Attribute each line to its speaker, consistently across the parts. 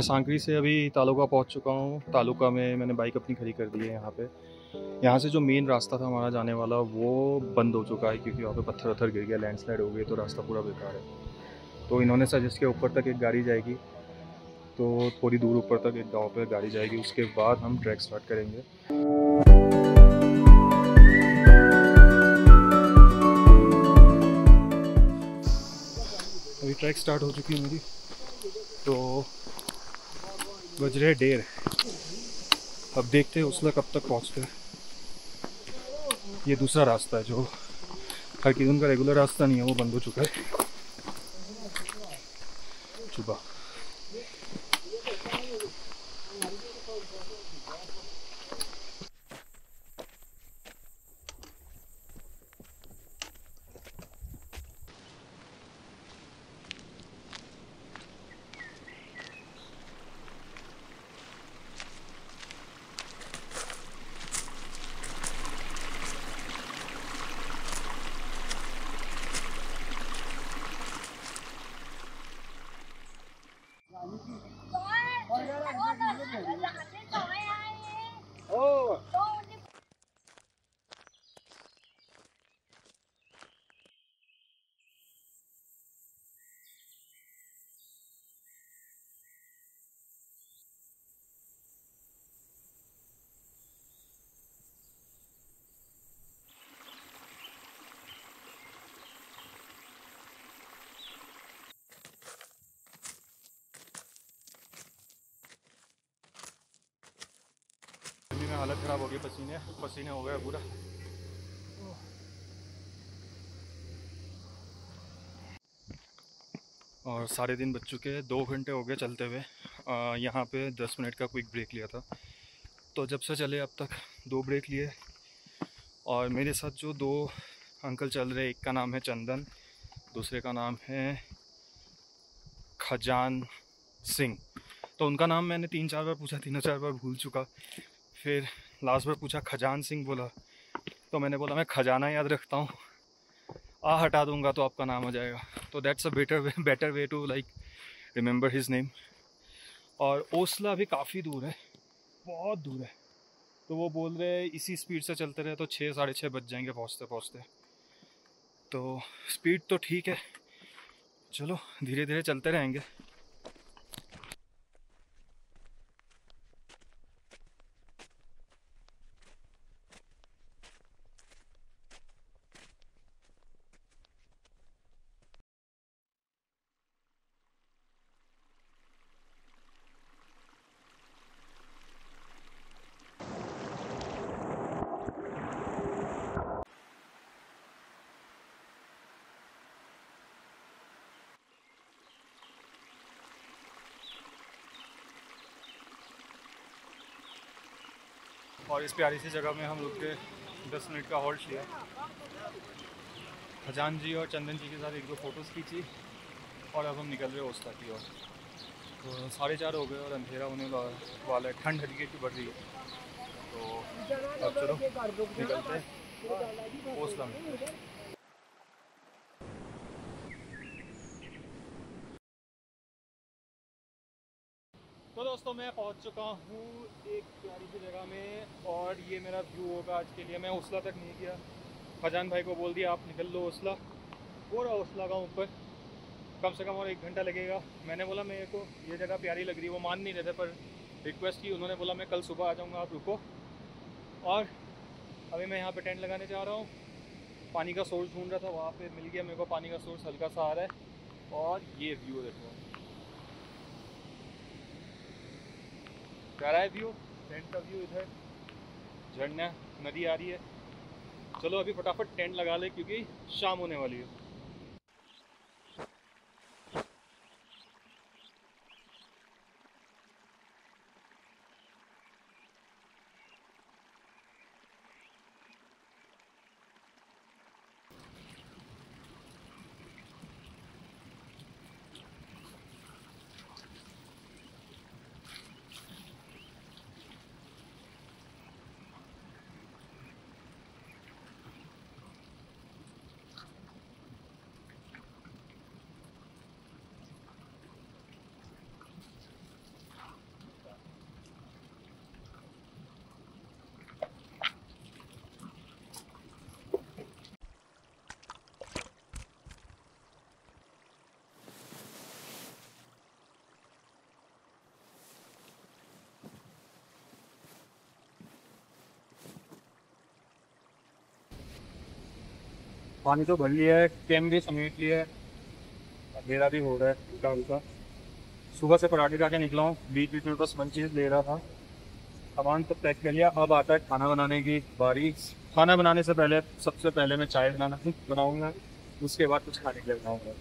Speaker 1: मैं सांकरी से अभी तालुका पहुंच चुका हूं। तालुका में मैंने बाइक अपनी खड़ी कर दी है। यहाँ से जो मेन रास्ता था हमारा जाने वाला वो बंद हो चुका है क्योंकि वहाँ पे पत्थर वत्थर गिर गया, लैंडस्लाइड हो गई, तो रास्ता पूरा बेकार है। तो इन्होंने सजेस्ट किया ऊपर तक एक गाड़ी जाएगी, तो थोड़ी दूर ऊपर तक एक गाँव पर गाड़ी जाएगी, उसके बाद हम ट्रैक स्टार्ट करेंगे। अभी ट्रैक स्टार्ट हो चुकी है मेरी, तो बज रहे 1:30। अब देखते हैं उसला कब तक पहुंचते हैं। ये दूसरा रास्ता है जो हरकिदुन का रेगुलर रास्ता नहीं है, वो बंद हो चुका है। चुबा में हालत ख़राब हो गई, पसीने पसीने हो गए पूरा। और 3:30 बज चुके हैं, 2 घंटे हो गए चलते हुए। यहाँ पे 10 मिनट का क्विक ब्रेक लिया था, तो जब से चले अब तक 2 ब्रेक लिए। और मेरे साथ जो 2 अंकल चल रहे, एक का नाम है चंदन, दूसरे का नाम है खजान सिंह। तो उनका नाम मैंने 3-4 बार पूछा, 3-4 बार भूल चुका। फिर लास्ट बार पूछा खजान सिंह बोला, तो मैंने बोला मैं खजाना याद रखता हूँ, हटा दूंगा तो आपका नाम आ जाएगा। तो that's a better way to like remember his name. और ओसला भी काफ़ी दूर है, बहुत दूर है। तो वो बोल रहे इसी स्पीड से चलते रहे तो 6-6:30 बज जाएंगे पहुँचते पहुँचते। तो स्पीड तो ठीक है, चलो धीरे धीरे चलते रहेंगे। और इस प्यारी सी जगह में हम रुक के 10 मिनट का हॉल्ट लिया। खजान जी और चंदन जी के साथ 1-2 फ़ोटोज़ खींची और अब हम निकल रहे हैं ओसला की ओर। तो 4:30 हो गए और अंधेरा होने वाला है, ठंड हल्की की बढ़ रही है। तो अब चलो निकलते हैं ओसला में। तो दोस्तों मैं पहुंच चुका हूँ एक प्यारी सी जगह में, और ये मेरा व्यू होगा आज के लिए। मैं ओसला तक नहीं गया, खजान भाई को बोल दिया आप निकल लो ओसला, पूरा ओसला का ऊपर कम से कम और 1 घंटा लगेगा। मैंने बोला मेरे को ये जगह प्यारी लग रही है, वो मान नहीं रहे थे, पर रिक्वेस्ट की उन्होंने, बोला मैं कल सुबह आ जाऊँगा, आप रुको। और अभी मैं यहाँ पे टेंट लगाने जा रहा हूँ। पानी का सोर्स ढूंढ रहा था, वहाँ पे मिल गया मेरे को पानी का सोर्स, हल्का सा आ रहा है। और ये व्यू देखो, प्यारा है व्यू, टेंट का व्यू। इधर झरना, नदी आ रही है। चलो अभी फटाफट टेंट लगा ले क्योंकि शाम होने वाली है। पानी तो भर लिया है, कैम भी समेट लिया है, अंधेरा भी हो रहा है हल्का हल्का। सुबह से पराठे खा के निकला हूँ, बीच बीच में बस मंचीज ले रहा था। सामान तो पैक कर लिया, अब आता है खाना बनाने की बारी। खाना बनाने से पहले सबसे पहले मैं चाय बनाऊंगा, उसके बाद कुछ खाने के लिए बनाऊंगा।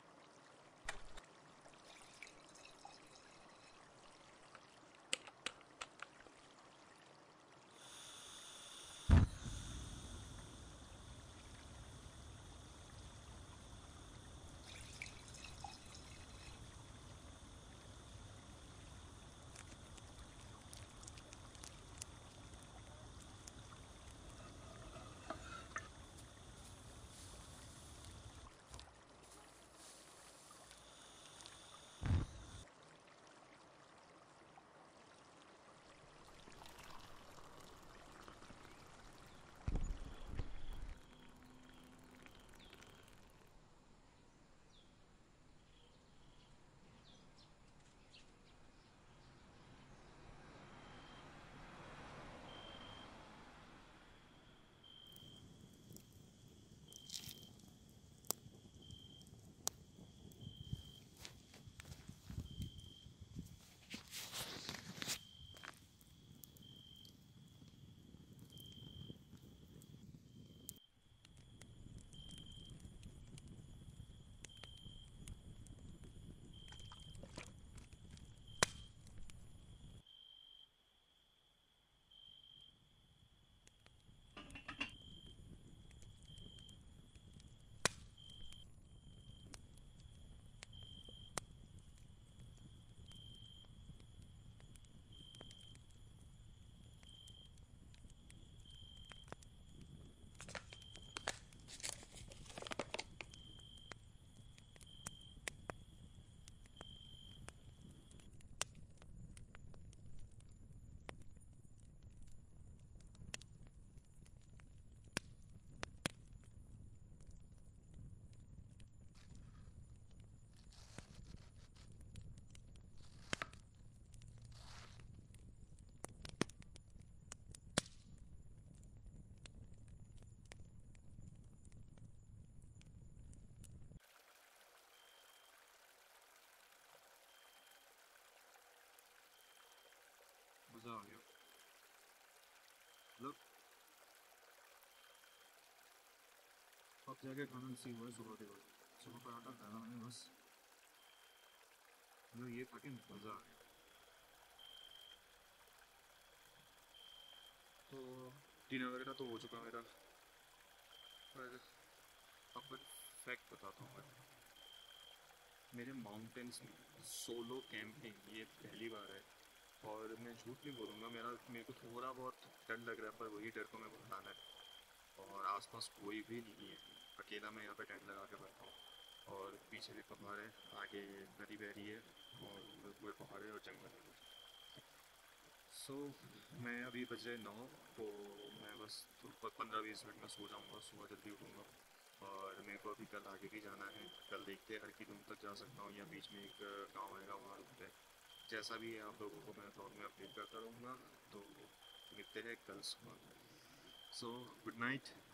Speaker 1: मज़ा आ गया। मतलब अब जाके खाना नसीब हुआ है सुबह के बाद। सुबह पराठा खाया मैंने बस, मतलब ये खा के मज़ा आ गया। तो डिनर वगैरह तो हो चुका मेरा, पर अब फैक्ट बताता हूँ मैं। मेरे माउंटेन्स में सोलो कैंपिंग ये पहली बार है, और मैं झूठ नहीं बोलूँगा, मेरे को थोड़ा बहुत डर लग रहा है, पर वही डर को मेरे को हटाना है। और आसपास कोई भी नहीं है, अकेला मैं यहाँ पे टेंट लगा के बैठा हूँ, और पीछे भी पहाड़ है, आगे नदी बह रही है, और पूरे पहाड़ है और जंगल है। सो मैं अभी बजे 9, तो मैं बस 15-20 मिनट में सो जाऊँगा, सुबह जल्दी उठूँगा। और मेरे को अभी कल आगे भी जाना है, कल देखते हैं हर की तक जा सकता हूँ या बीच में एक गांव आएगा वहाँ रुकते हैं। जैसा भी है आप लोगों को मैं ब्लॉग में अपडेट करता रहूँगा। तो मिलते हैं कल सुबह। So good night.